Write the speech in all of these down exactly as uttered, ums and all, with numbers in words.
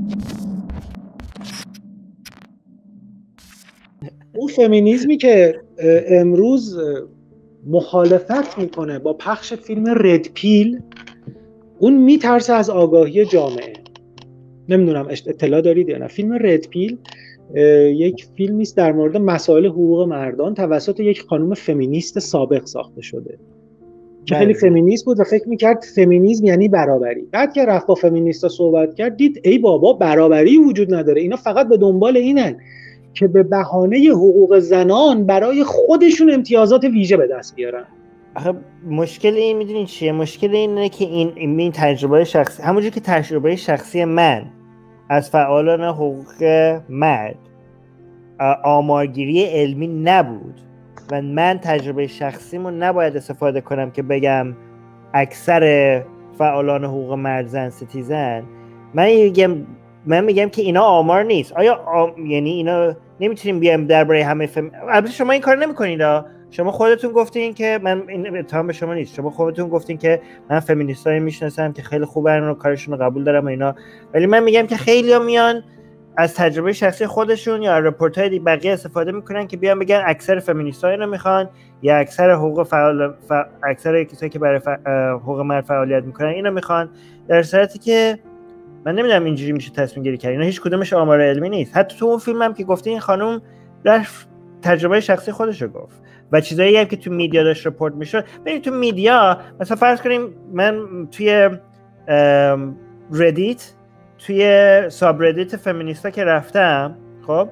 اون فمینیسمی که امروز مخالفت میکنه با پخش فیلم رد پیل، اون میترسه از آگاهی جامعه. نمیدونم اطلاع دارید یا نه. فیلم رد پیل یک فیلمی است در مورد مسائل حقوق مردان توسط یک خانم فمینیست سابق ساخته شده که خیلی فمینیست بود و فکر میکرد فمینیسم یعنی برابری. بعد که رفت با فمینیستا صحبت کرد، دید ای بابا برابری وجود نداره، اینا فقط به دنبال اینن که به بهانه حقوق زنان برای خودشون امتیازات ویژه به دست بیارن. آخه مشکل این میدونین چیه؟ مشکل اینه که این این تجربه شخصی، همونجوری که تجربه شخصی من از فعالان حقوق مرد آمارگیری علمی نبود و من تجربه شخصیمو نباید استفاده کنم که بگم اکثر فعالان حقوق مرد زن ستیزن، من میگم من میگم که اینا آمار نیست. آیا آم... یعنی اینا نمیتونیم بیایم درباره همه فم... البته شما این کار نمیکنید. شما خودتون گفتین که من این اتهام به شما نیست، شما خودتون گفتین که من فمینیستایی میشناسم که خیلی خوبن و کارشون رو قبول دارم و اینا، ولی من میگم که خیلی‌ها میان از تجربه شخصی خودشون یا رپورت‌های بقیه استفاده میکنن که بیان بگن اکثر فمینیست‌ها اینو میخوان یا اکثر حقوق فعال ف... اکثر کسایی که برای ف... حقوق مرد فعالیت میکنن اینو میخوان، در صورتی که من نمیدونم اینجوری میشه تصمیم گیری کرد. اینا هیچ کدومش آمار علمی نیست. حتی تو اون فیلم هم که گفتی این خانم رفت تجربه شخصی خودش رو گفت و چیزایی هم که تو میدیا داشت رپورت میشد. ببین تو میدیا مثلا فرض کنیم من توی ردیت، توی ساب ردیت فمینیستا که رفتم، خب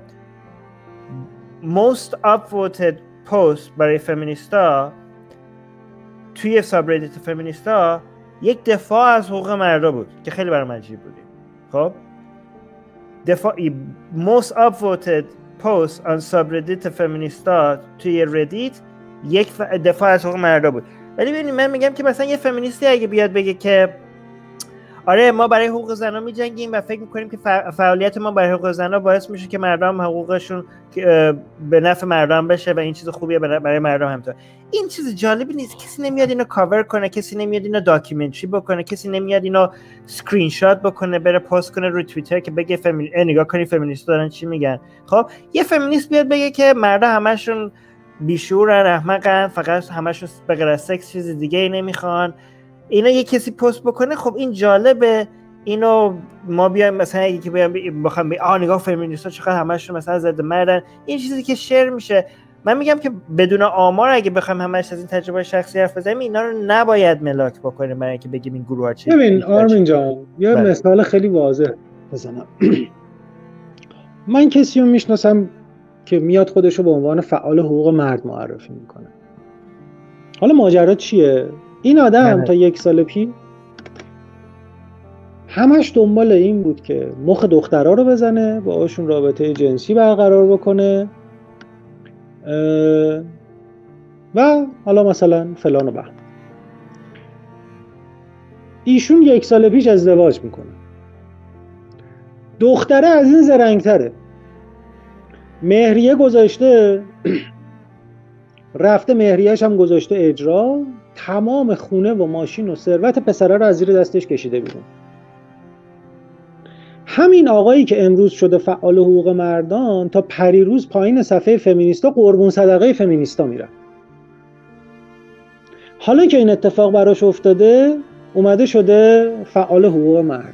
most upvoted post برای فمینیستا توی ساب ردیت فمینیستا یک دفاع از حقوق مردا بود که خیلی برام عجیب بود. خب دفاع most upvoted post on subreddit فمینیستا توی ردیت یک دفاع از حقوق مردا بود. ولی ببینید من میگم که مثلا یه فمینیستی اگه بیاد بگه که آره ما برای حقوق زنا میجنگیم و فکر میکنیم که فعالیت ما برای حقوق زنا باعث میشه که مردم حقوقشون به نفع مردم بشه و این چیز خوبیه برای مردم همینطور، این چیز جالبی نیست. کسی نمیاد اینو کاور کنه، کسی نمیاد اینو داکیومنتری بکنه، کسی نمیاد اینو اسکرین شات بکنه بره پست کنه روی توییتر که بگه فمین نگاه کنی فمینیست دارن چی میگن. خب یه فمینیست بیاد بگه که مردا همشون بیشورن، احمقن، فقط همشون به غیر از سکس چیز دیگه ای نمیخوان، اینا یه کسی پست بکنه، خب این جالبه. اینو ما بیایم مثلا اگه که بیایم بخوام بگم آ نگاه فمینیستا چقدر همشون مثلا ضد مردن، این چیزی که شیر میشه. من میگم که بدون آمار اگه بخوایم همش از این تجربه شخصی حرف بزنیم اینا رو نباید ملاک بکنیم برای اینکه بگیم این گروه ها چی. ببین آرمین جان یه بله. مثال خیلی واضح بزنم. من کسی رو میشناسم که میاد خودشو به عنوان فعال حقوق مرد معرفی میکنه. حالا ماجرا چیه؟ این آدم تا یک سال پیش همش دنبال این بود که مخ دخترها رو بزنه، باهاشون رابطه جنسی برقرار بکنه و حالا مثلا فلان و بهمان. ایشون یک سال پیش ازدواج میکنه، دختره از این زرنگتره، مهریه گذاشته رفته مهریه‌اش هم گذاشته اجرا، تمام خونه و ماشین و ثروت پسره رو از زیر دستش کشیده بیرون. همین آقایی که امروز شده فعال حقوق مردان تا پریروز پایین صفحه فمینیستا قربون صدقه فمینیستا میره. حالا که این اتفاق براش افتاده اومده شده فعال حقوق مردان.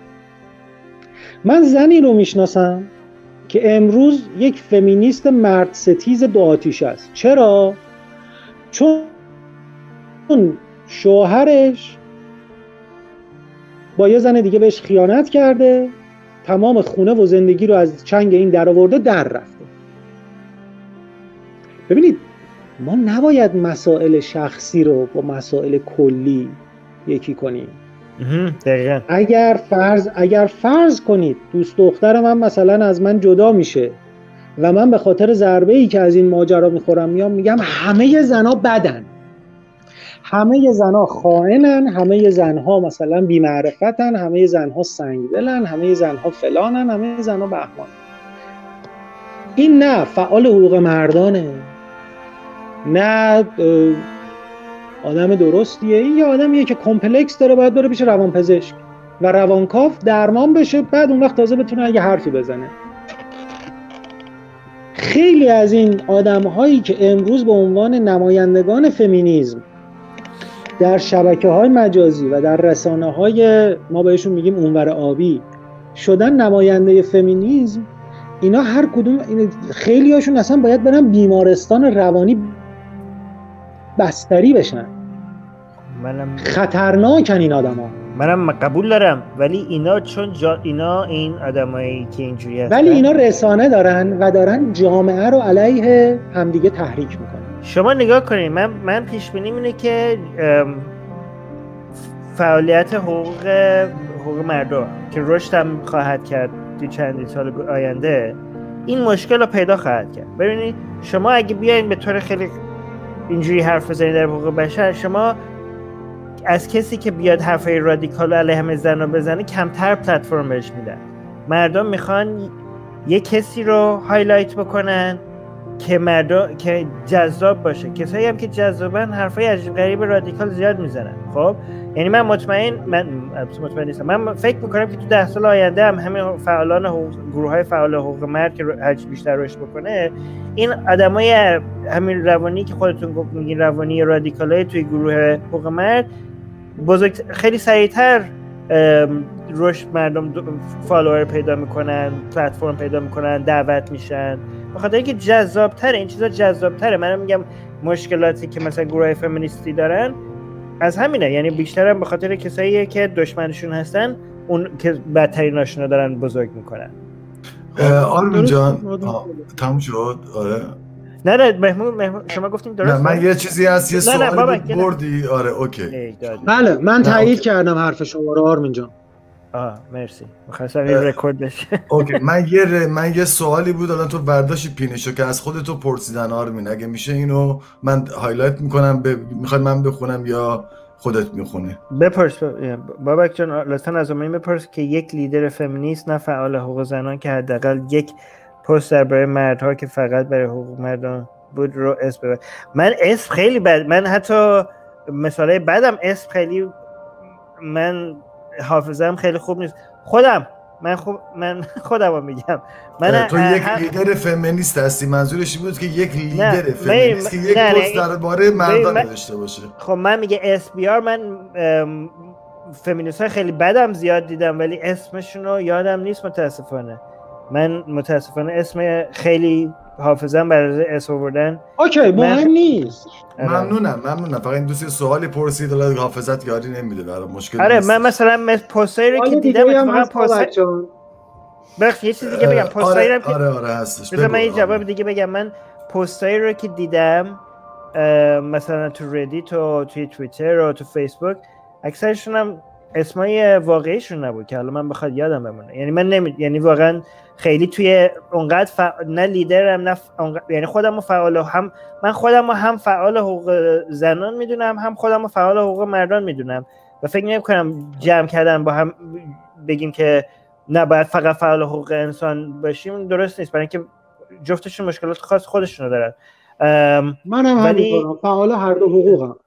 من زنی رو میشناسم که امروز یک فمینیست مرد ستیز دو آتیش است. چرا؟ چون شوهرش با یه زن دیگه بهش خیانت کرده، تمام خونه و زندگی رو از چنگ این در آورده در رفته. ببینید ما نباید مسائل شخصی رو با مسائل کلی یکی کنیم. دقیقاً. اگر فرض اگر فرض کنید دوست دختر من مثلا از من جدا میشه و من به خاطر ضربه‌ای که از این ماجرا میخورم میام میگم همه زنا بدن، همه زنها خائنن، همه زنها مثلا بی‌معرفتن، همه زنها سنگدلن، همه زنها فلانن، همه زنها بهمانن، این نه فعال حقوق مردانه، نه آدم درستیه. این یه آدمیه که کمپلکس داره، باید بره پیش روانپزشک. و روانکاو درمان بشه، بعد اون وقت تازه بتونه اگه حرفی بزنه. خیلی از این آدم‌هایی که امروز به عنوان نمایندگان فمینیسم در شبکه‌های مجازی و در رسانه‌های ما بهشون میگیم اونور آبی شدن نماینده فمینیسم، اینا هر کدوم خیلی هاشون اصلا باید برن بیمارستان روانی بستری بشن. منم خطرناکن این آدم‌ها. منم قبول دارم، ولی اینا چون جا اینا این آدمایی که اینجوری هستن، ولی اینا رسانه دارن و دارن جامعه رو علیه همدیگه تحریک میکنن. شما نگاه کنید، من من پیش بینیم اینه که فعالیت حقوق حقوق مردم که رشد هم خواهد کرد تو چند سال آینده، این مشکل رو پیدا خواهد کرد. ببینید شما اگه بیاین به طور خیلی اینجوری حرف بزنید در حقوق بشر، شما از کسی که بیاد حرفای رادیکال علیه همه زنا بزنه کمتر پلتفرم بهش میدن. مردم میخوان یه کسی رو هایلایت بکنن که مردم که جذاب باشه. کسایی هم که جذابن حرفای عجیب غریب رادیکال زیاد میزنن. خب یعنی من مطمئن من مطمئن نیستم، من فکر میکنم که تو ده سال آینده هم همین فعالان حقوق، گروه‌های فعال حقوق مرد که هرچی بیشتر رشد بکنه، این آدمای همین روانی که خودتون میگین روانی رادیکالای توی گروه حقوق مرد بزرگ خیلی سریعتر رشد، مردم فالوور پیدا میکنن، پلتفرم پیدا میکنن، دعوت میشن، به خاطر اینکه جذاب‌تره. این چیزا جذاب‌تره. منم میگم مشکلاتی که مثلا گروه فمینیستی دارن از همینه، یعنی بیشتر هم به خاطر کساییه که دشمنشون هستن، اون که بدتریناشون رو دارن بزرگ میکنن. آرمین جان تموم شد؟ آره نه نه محمود, محمود شما گفتیم درست. نه من یه چیزی هست، یه سوالی بود بردی. آره اوکی. بله من تایید کردم حرف شما رو آرمین جان. آه مرسی، می‌خواستم این رکورد بشه. اوکی من یه من یه سوالی بود الان تو برداشتی پینشو که از خودت تو پرسیدن آرمین، اگه میشه اینو من هایلایت میکنم، ب... میخوای من بخونم یا خودت میخونی؟ بپرس بابک جان، لطفاً از من بپرس که یک لیدر فمینیست نه فعال حقوق زنان که حداقل یک پست درباره مردها که فقط برای حقوق مردان بود رو اسم ببر. من اسم خیلی بد، من حتی مثالای بدم اسم خیلی، من حافظم خیلی خوب نیست. خودم من خوب من خودم رو میگم. من تو یک ه... لیدر فمینیست هستی، منظورش بود که یک لیدر فمینیست که یک پست درباره مردان داشته باشه. خب من میگه اس بی آر، من فمینیست های خیلی بدم زیاد دیدم ولی اسمشون رو یادم نیست متاسفانه. من متاسفانه اسم خیلی حافظم برای اسم آوردن. اوکی مهم نیست. ممنونم ممنونم فقط این دوستی سوالی پرسید ولی حافظت یاری نمیده، برای مشکل آره من مثلا پستایی رو که دیدم اتفاقا پست بخش یه چیز دیگه بگم، پستایی رو که آره آره هستش. بذار من یه جواب دیگه بگم. من پستایی رو که دیدم مثلا تو ردیت و توی توییتر و تو فیسبوک، اکثرشون هم اسمای واقعیشون نبود که حالا من بخواد یادم بمونه. یعنی من نمی یعنی واقعا خیلی توی اونقدر ف... نه لیدرم نه ف... اونقدر... یعنی خودمو فعال هم من خودمو هم فعال حقوق زنان میدونم، هم خودمو فعال حقوق مردان میدونم و فکر نمی‌کنم جمع کردن با هم بگیم که نباید فقط فعال حقوق انسان باشیم درست نیست، برای اینکه جفتشون مشکلات خاص خودشونو دارن. منم ولی... هم فعال هر دو حقوقم.